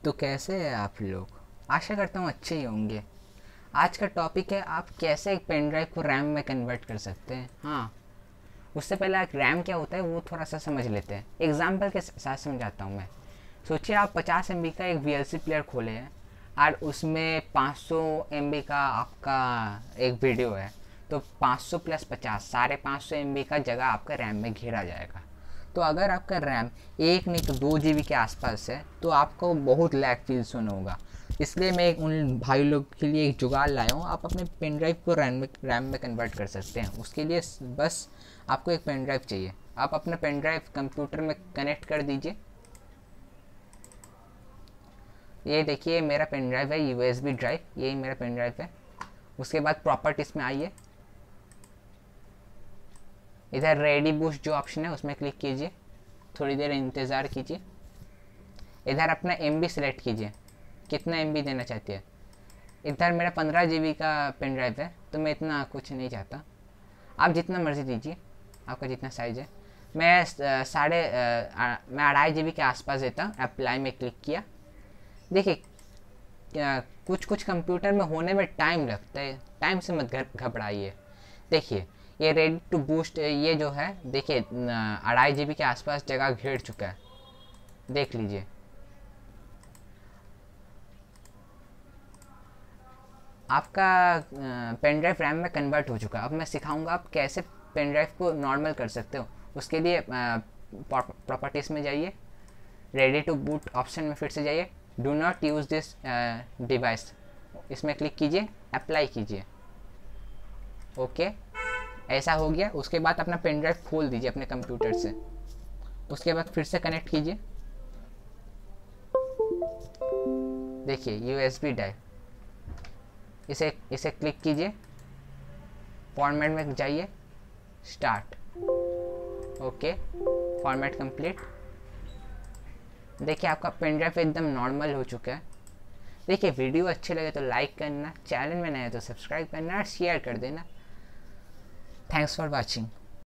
तो कैसे हैं आप लोग? आशा करता हूँ अच्छे ही होंगे। आज का टॉपिक है आप कैसे एक पेन ड्राइव को रैम में कन्वर्ट कर सकते हैं। हाँ, उससे पहले एक रैम क्या होता है वो थोड़ा सा समझ लेते हैं। एग्जाम्पल के साथ समझाता हूँ मैं। सोचिए आप 50 MB का एक VLC प्लेयर खोले हैं और उसमें 500 MB का आपका एक वीडियो है, तो 500 + 50 550 MB का जगह आपका रैम में घेरा जाएगा। तो अगर आपका रैम 1 नहीं तो 2 GB के आसपास है तो आपको बहुत लैग फील सुन होगा। इसलिए मैं उन भाई लोग के लिए एक जुगाड़ लाया हूँ। आप अपने पेन ड्राइव को रैम में कन्वर्ट कर सकते हैं। उसके लिए बस आपको एक पेन ड्राइव चाहिए। आप अपना पेन ड्राइव कंप्यूटर में कनेक्ट कर दीजिए। ये देखिए मेरा पेन ड्राइव है, USB ड्राइव, यही मेरा पेन ड्राइव है। उसके बाद प्रॉपर्टीज़ में आइए, इधर रेडी बूस्ट जो ऑप्शन है उसमें क्लिक कीजिए, थोड़ी देर इंतज़ार कीजिए। इधर अपना MB सेलेक्ट कीजिए, कितना MB देना चाहती है। इधर मेरा 15 GB का पेन ड्राइव है तो मैं इतना कुछ नहीं चाहता, आप जितना मर्ज़ी दीजिए, आपका जितना साइज़ है। मैं 2.5 GB के आसपास देता हूँ। अप्लाई में क्लिक किया। देखिए कुछ कंप्यूटर में होने में टाइम लगता है, टाइम से मत घबराइए। देखिए ये रेडी टू बूस्ट ये जो है, देखिए 2.5 GB के आसपास जगह घेर चुका है, देख लीजिए। आपका पेन ड्राइव रैम में कन्वर्ट हो चुका है। अब मैं सिखाऊंगा आप कैसे पेन ड्राइव को नॉर्मल कर सकते हो। उसके लिए प्रॉपर्टीज़ में जाइए, रेडी टू बूट ऑप्शन में फिर से जाइए, do not use this device, इसमें क्लिक कीजिए, अप्लाई कीजिए। ओके, ऐसा हो गया। उसके बाद अपना पेन ड्राइव खोल दीजिए अपने कंप्यूटर से। उसके बाद फिर से कनेक्ट कीजिए। देखिए USB ड्राइव, इसे क्लिक कीजिए, फॉर्मेट में जाइए, स्टार्ट। Okay, format complete. देखिए आपका पेन ड्राइव एकदम नॉर्मल हो चुका है। देखिए वीडियो अच्छे लगे तो लाइक करना, चैनल में नए तो सब्सक्राइब करना और शेयर कर देना। Thanks for watching.